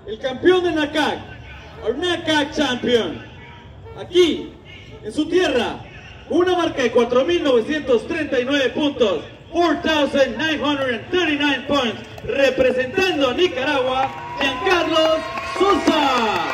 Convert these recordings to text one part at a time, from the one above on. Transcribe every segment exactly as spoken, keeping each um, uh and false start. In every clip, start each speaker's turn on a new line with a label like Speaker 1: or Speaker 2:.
Speaker 1: el campeón de NACAC, our NACAC champion, aquí, en su tierra, una marca de cuatro mil novecientos treinta y nueve puntos, cuatro mil novecientos treinta y nueve points, representando a Nicaragua, Giancarlos Sousa.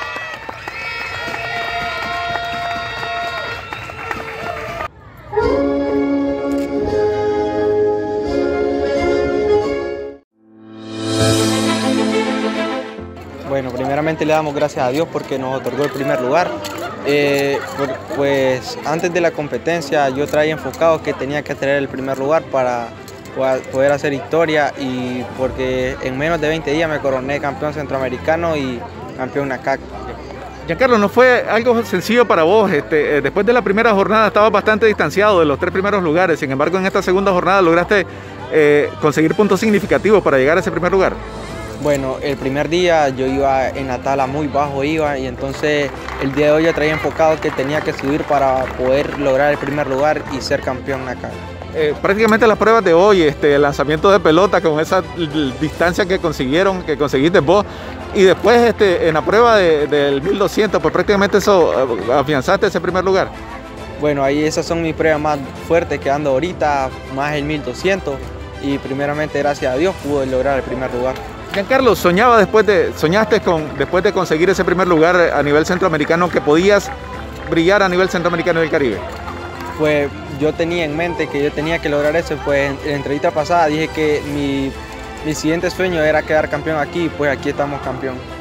Speaker 2: Bueno, primeramente le damos gracias a Dios porque nos otorgó el primer lugar. Eh, pues antes de la competencia yo traía enfocado que tenía que tener el primer lugar para poder hacer historia, y porque en menos de veinte días me coroné campeón centroamericano y campeón NACAC.
Speaker 3: Giancarlo, no fue algo sencillo para vos. Este, después de la primera jornada estabas bastante distanciado de los tres primeros lugares, sin embargo en esta segunda jornada lograste eh, conseguir puntos significativos para llegar a ese primer lugar.
Speaker 2: Bueno, el primer día yo iba en la tabla muy bajo, iba, y entonces el día de hoy yo traía enfocado que tenía que subir para poder lograr el primer lugar y ser campeón NACAC.
Speaker 3: Eh, prácticamente las pruebas de hoy, este, el lanzamiento de pelota con esa distancia que consiguieron, que conseguiste vos, y después este, en la prueba de, del mil doscientos, pues prácticamente eso, afianzaste ese primer lugar.
Speaker 2: Bueno, ahí esas son mis pruebas más fuertes que ando ahorita, más el mil doscientos, y primeramente gracias a Dios pude lograr el primer lugar.
Speaker 3: Giancarlo, soñaba después de, soñaste con, después de conseguir ese primer lugar a nivel centroamericano, que podías brillar a nivel centroamericano y del Caribe.
Speaker 2: Pues yo tenía en mente que yo tenía que lograr eso, pues en la entrevista pasada dije que mi, mi siguiente sueño era quedar campeón aquí, pues aquí estamos campeón.